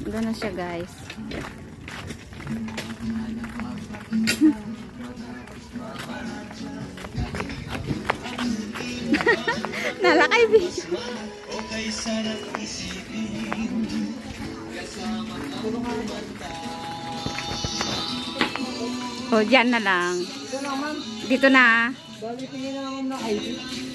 Doon na siya, guys. Nalakay video. O, dyan na lang. Dito na. Bali, tingin na naman na ID.